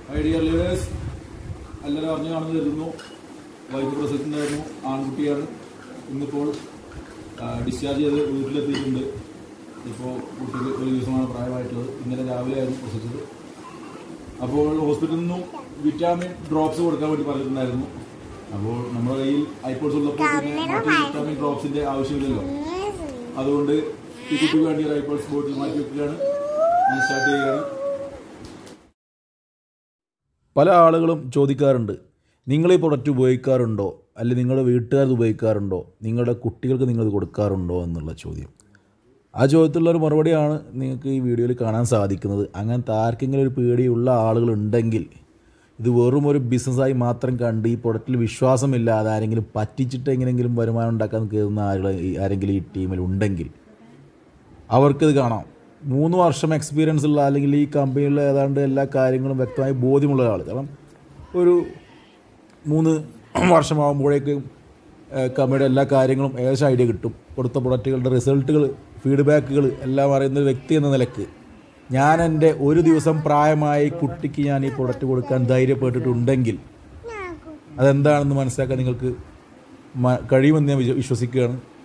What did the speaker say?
Idea levers എല്ലാവരും അറിഞ്ഞു കാണുന്നു കരുതുന്നു. വൈഫ് പ്രസവിച്ചിട്ടുണ്ടായിരുന്നു, ആൺകുട്ടിയാണ്. ഇന്നിപ്പോൾ ഡിസ്ചാർജ് ചെയ്ത് വീട്ടിലെത്തിയിട്ടുണ്ട്. ഇപ്പോൾ കുട്ടിക്ക് ഒരു ദിവസമാണ് പ്രായമായിട്ടുള്ളത്. ഇന്നലെ രാവിലെയായിരുന്നു പ്രസവിച്ചത്. അപ്പോൾ ഹോസ്പിറ്റലിൽ നിന്നും വിറ്റാമിൻ ഡ്രോപ്സ് കൊടുക്കാൻ വേണ്ടി പറഞ്ഞിട്ടുണ്ടായിരുന്നു. അപ്പോൾ നമ്മുടെ കയ്യിൽ ഐപോഡ്സ് ഉള്ളപ്പോൾ പിന്നെ മറ്റു വിറ്റാമിൻ ഡ്രോപ്സിന്റെ ആവശ്യമില്ലല്ലോ. അതുകൊണ്ട് ഈ കുട്ടിക്ക് വേണ്ടി ഒരു ഐപോഡ്സ് ബോട്ടിൽ മാറ്റി വെക്കുകയാണ്. ഞാൻ സ്റ്റാർട്ട് ചെയ്യുകയാണ്. പല ആളുകളും ചോദിക്കാറുണ്ട്, നിങ്ങൾ ഈ പ്രൊഡക്റ്റ് ഉപയോഗിക്കാറുണ്ടോ, അല്ലെങ്കിൽ നിങ്ങളുടെ വീട്ടുകാർ ഉപയോഗിക്കാറുണ്ടോ, നിങ്ങളുടെ കുട്ടികൾക്ക് നിങ്ങളിത് കൊടുക്കാറുണ്ടോ എന്നുള്ള ചോദ്യം. ആ ചോദ്യത്തിലുള്ളൊരു മറുപടിയാണ് നിങ്ങൾക്ക് ഈ വീഡിയോയിൽ കാണാൻ സാധിക്കുന്നത്. അങ്ങനത്തെ ആർക്കെങ്കിലും ഒരു പേടിയുള്ള ആളുകളുണ്ടെങ്കിൽ, ഇത് വെറും ഒരു ബിസിനസ്സായി മാത്രം കണ്ട് ഈ പ്രൊഡക്റ്റിൽ വിശ്വാസമില്ലാതെ ആരെങ്കിലും പറ്റിച്ചിട്ട് എങ്ങനെയെങ്കിലും വരുമാനം ഉണ്ടാക്കാൻ കയറുന്ന ആരെങ്കിലും ഈ ടീമിൽ ഉണ്ടെങ്കിൽ അവർക്കിത് കാണാം. 3 വർഷം എക്സ്പീരിയൻസ് ഉള്ള, അല്ലെങ്കിൽ ഈ കമ്പനിയിലെ ഏതാണ്ട് എല്ലാ കാര്യങ്ങളും വ്യക്തമായി ബോധ്യമുള്ള ഒരാൾ. കാരണം ഒരു 3 വർഷമാകുമ്പോഴേക്കും കമ്പനിയുടെ എല്ലാ കാര്യങ്ങളും ഏകദേശം ഐഡിയ കിട്ടും. കൊടുത്ത പ്രൊഡക്റ്റുകളുടെ റിസൾട്ടുകൾ, ഫീഡ്ബാക്കുകൾ എല്ലാം അറിയുന്ന വ്യക്തി എന്ന നിലക്ക് ഞാൻ എൻ്റെ ഒരു ദിവസം പ്രായമായ കുട്ടിക്ക് ഞാൻ ഈ പ്രൊഡക്റ്റ് കൊടുക്കാൻ ധൈര്യപ്പെട്ടിട്ടുണ്ടെങ്കിൽ അതെന്താണെന്ന് മനസ്സിലാക്കാൻ നിങ്ങൾക്ക് കഴിയുമെന്ന് ഞാൻ വിശ്വസിക്കുകയാണ്.